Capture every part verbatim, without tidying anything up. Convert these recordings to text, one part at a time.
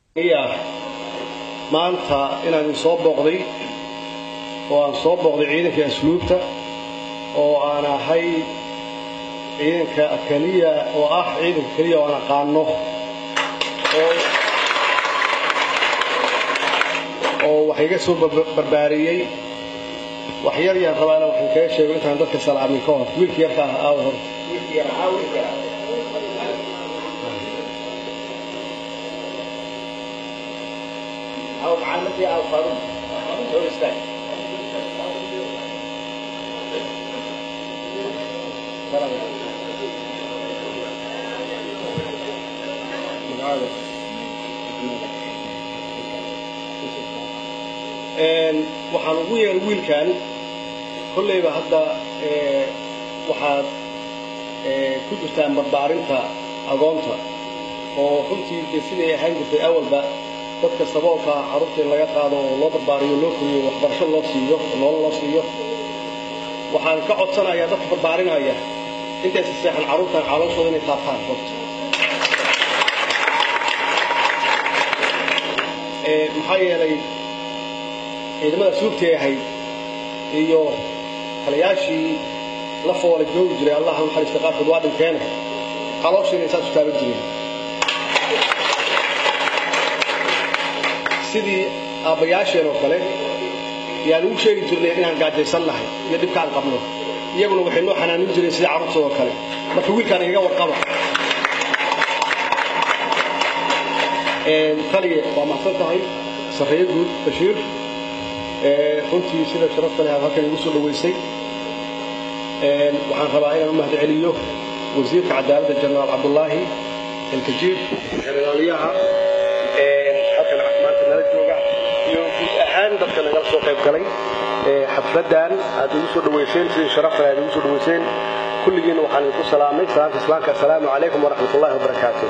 يا ما أنت إن نصاب بغضي ونصاب بغضي عيدك أسلوبته وأنا هاي عيدك كلية وأح عيدك كلية وأنا قانه وحيجي سوب بربارية وحيار يا ربنا وحكاية شيء وأنت عندك سلام منكم ويلك يرفع أوهر ويلك يرفع ويلك أو معلمتي أو فاروق دور استاي waxaan ugu yeeray wiilkan kullayba hadda ee waxaad ee ku jirtaan barbaarinta agoonta oo runtii sidii ahaan jirtay awalba dadka saboolka carruurta laga qaado oo loo barbaariyo loo koriyo waxbarasho loo siiyo nolol loo siiyo waxaan ka codsanayaa dadka barbaarinaya inta si saxan carruurtan calooshooda inay taabtaan horta ee maxay yeelay ciidamada suubtay ahay iyo kalayaashii la foolay joogi jiray allah ha naxariisto qaarkood waa dhinteen calooshii inay saas taaban jireen sidii abayaasheen oo kale yaan u sheegi jirnay inaan gaajaysan lahay iyo dhibkaan qabno iyaguna waxay noo xanaanin jireen sida carruurta oo kale marka wiilkaan iga warqaba ee taliye waa mahadsan tahay sarreeye guud bashiir ee runtii sida sharafta leh halkan igu soo dhaweysay ee waxaan rabaa inaan u mahadceliyo wasiirka cadaaladda jenaraal cabdullaahi الكجيب جنراليها halkan maanta nala jooga iyo guud ahaan dadka naga soo qayb galay ee xafladan aad ugu soo dhaweyseen si sharaf leh aad ugu soo dhaweyseen kulligiina waxaan idinku salaamay salaamta islaamka assalaamu calaykum waraxmatullaahi wabarakaatuh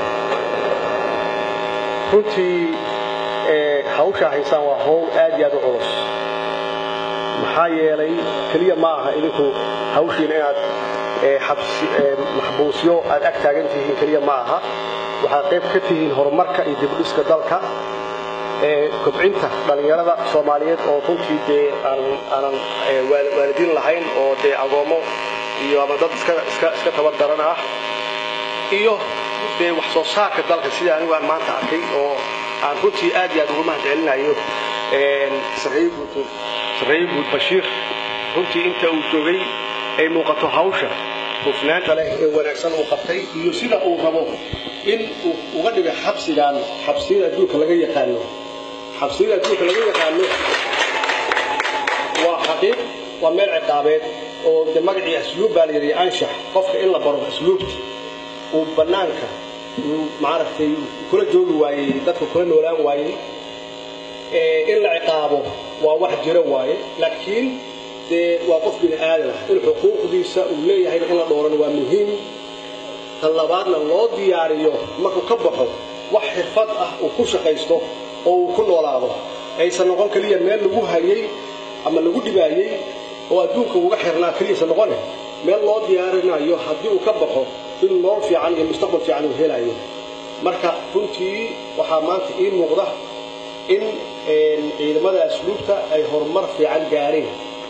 runtii ee hawsha haysaan waa hawl aad iyo aad u culus maxaa yeelay kaliya ma aha idinku hawshiina inaad ee xabsi ee maxbuusyo aad ag taagan tihiin kaliya ma aha waxaa qayb ka tihiin horumarka iyo dib u dhiska dalka ee kobcinta dhalinyarada Soomaaliyeed oo runtii dee aan aan waalidiin lahayn oo dee agoomo iyo ama dad iska iska iska tababaran ah iyo dee wax soo saarka dalka sida anigu aan maanta arkay oo aan runtii aad iyo aad ugu mahadcelinayo ee Saciid Saciid Bashiir runtii inta uu joogay ay muuqato hawsha hufnaanta leh ee wanaagsan uu qabtay iyo sida uu rabo in uu uga dhigo xabsigan xabsiyada adduunka laga yaqaano xabsiyada adduunka laga yaqaano waa xaqiiq waa meel ciqaabeed oo de magacii asluub baa la yiri anshax qofka in la baro asluubta uu banaanka maaragtay kula joogi waayay dadka kula noolaan waayay ee in la ciqaabo waa wax jira waaye laakiin waa qof bin aadam in xuquuqdiisa uu leeyahay in la dhooran waa muhiim talabaadna loo diyaariyo markuu ka baxo wax xirfad ah oo ku shaqeysto oo uu ku noolaado aysan noqon kaliya meel lagu hayay ama lagu dhibaayay oo adduunka uga xirnaa kaliya noqon meel loo diyaarinayo haddii uu ka baxo in nolol fiican iyo mustaqbal fiican uu helayo marka runtii waxaa maanta ii muuqda in ciidamada asluubta ay horumar fiican gaareen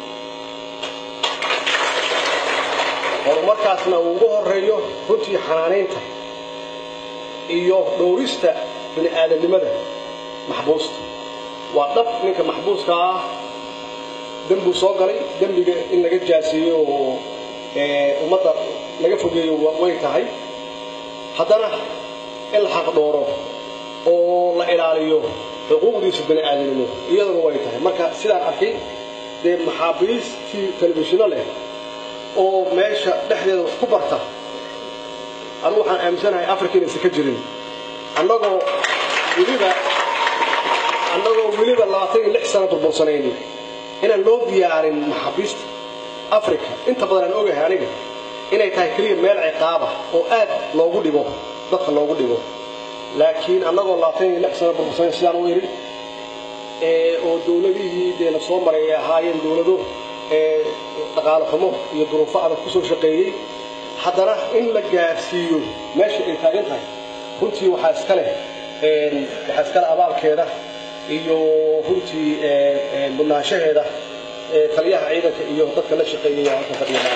horumarkaasna uu ugu horeeyo runtii xanaaneynta iyo dhowrista bini'aadanimada maxbuusta waa dhab ninka maxbuuska ah dambu soo galay dambiga in laga jaasiyo oo ee ummadda laga fogeeyo way tahay haddana in la xaq dhooro oo la ilaaliyo xuquuqdiisa bini'aadanimo iyaduna way tahay marka sidaan arkay dee maxaabiistii telefishinno leh oo meesha dhexdeeda wax ku barta anu waxaan aaminsanahay Afrika inaysan ka jirin annagoo weliba annagoo weliba labaatan iyo lix sano burbursanayni inaan loo diyaarin maxaabiista Afrika inta badan aan ogahay aniga inay tahay kaliya meel ciqaaba oo aad loogu dhibo dadka loogu dhibo laakiin annagoo labaatan iyo lix sano burbursanay sidaan u yiri ee oo dawladihii dee la soo maray ahaayeen dawlado ee dhaqaale xumo iyo duruufo adag ku soo shaqeeyay haddana in la gaarsiiyo meesha ay taagan tahay runtii waxaa iska leh waxaa iskale abaalkeeda iyo runtii mudnaanshaheeda taliyaha ciidanka iyo dadka la shaqeynaya halka fadhiyaan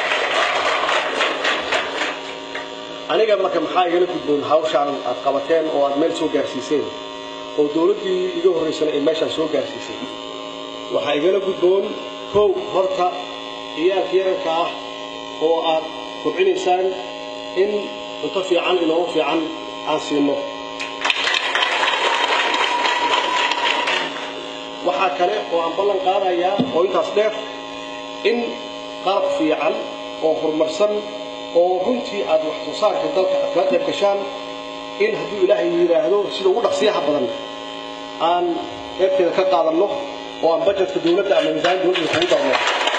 aniga marka maxaa igala gudboon hawshaan aad qabateen oo aad meel soo gaarsiiseen oo dawladdii iga horreysana ay meeshaan soo gaarsiisay waxaa igala gudboon kow horta ciyaalka yararka ah oo aad kobcinaysaan in cunto fiican iyo nolol fiican aan siino waxaa kale oo aan ballan qaadayaa oo intaas dheer in qalab fiican oo horumarsan oo runtii aad wax soo saarka dalka aad kala qayb gashaan in hadduu ilaahay yidhaahdo sida ugu dhaqsiyaha badan aan qaybteeda ka qaadanno oo aan bajetka dawladda ama miisaanka dawladda kugu darno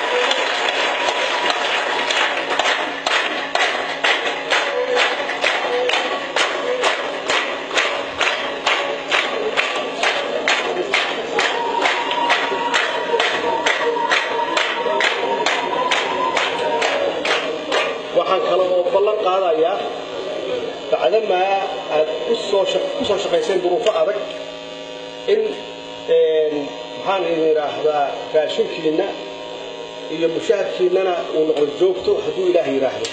waxaan kale oo ballan qaadayaa bacdama aad ku soo shaqayseen duruufo adag in maxaan idin idhaahdaa raashinkiinna iyo mushaharkiinnana uu noqdo joogto hadduu ilaahay yidhaahdo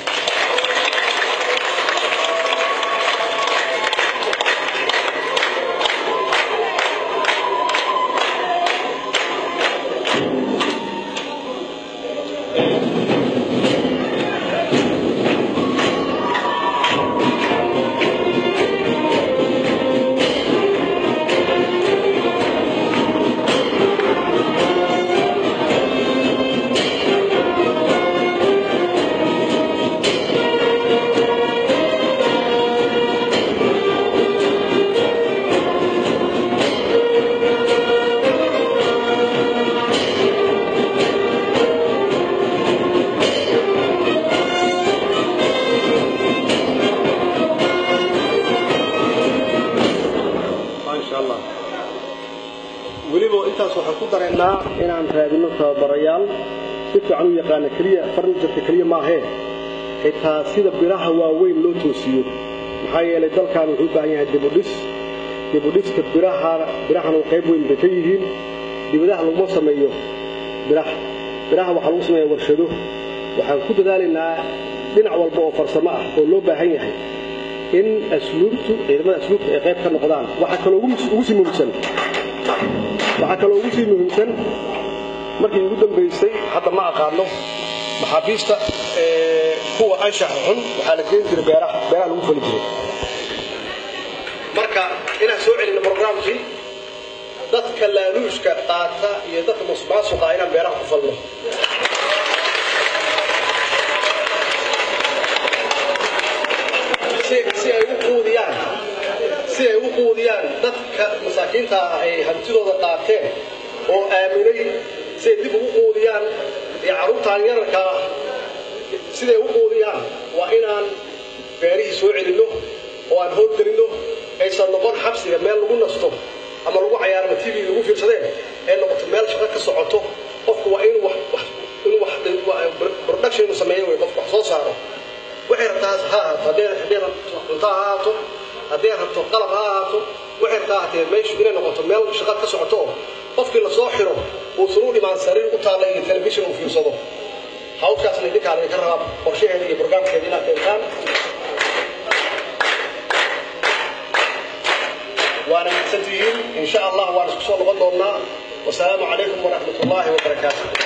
weliba intaas waxaan ku dareennaa inaan raadino tababarayaal si fiican u yaqaana keliya farnijarka keliya maahee xitaa sida biraha waaweyn loo toosiyo maxaa yeelay dalkan wuxuu u baahan yahay dibudhis dibudhiska biraha birahana qayb weyn bay ka yihiin dibadaha laguma sameeyo biraha biraha waxaa lagu sameeyaa warshado waxaan ku dadaalaynaa dhinac walba oo farsamo ah oo loo baahan yahay in asluubtu ciidamada asluubta ay qayb ka noqdaan waxaa kaloo ugu sii muhiimsan waxaa kaloo ugu sii muhiimsan markii ugu dambaysay hadda ma aqaano maxaabiista kuwa anshaxa xun waxaa la keeni jiray beeraha beeraha lagu fali jiray marka inaan soo celino barnaamijkii dadka laaluushka qaata iyo dadka musuqmaasuqa inaan beeraha ku falno si ay u quudiyaan si ay u quudiyaan dadka masaakiinta ah ay hantidooda qaateen oo aaminay si ay dib ugu quudiyaan iyo carruurtaan yararka ah siday u quudiyaan waa inaan beerihii soo celinno oo aan howlgelinno aysan noqon xabsiga meel lagu nasto ama lagu cayaarama t v lagu fiirsadeen ee noqoto meel shaqo ka socoto qofku waa inuu wax inuu wax production inuu sameeyo way qofku wax soo saaro waxay rabtaa ha ahaato haddii haddii cunto ha ahaato haddii rabto qalab ha ahaato waxay rabtaa haatee meeshu inay noqoto meel shaqo ka socoto oo qofkii la soo xiro uusan u dhimaan sariir u taalla iyo telefishin uu fiirsado hawshaasna idinkaa laydinka rabaa qorshaheeda iyo barnaamijkeeda inaad keentaan وانا محسنتين ان شاء الله وانا اسكسو لبا دونaa والسلام عليكم ورحمه الله وبركاته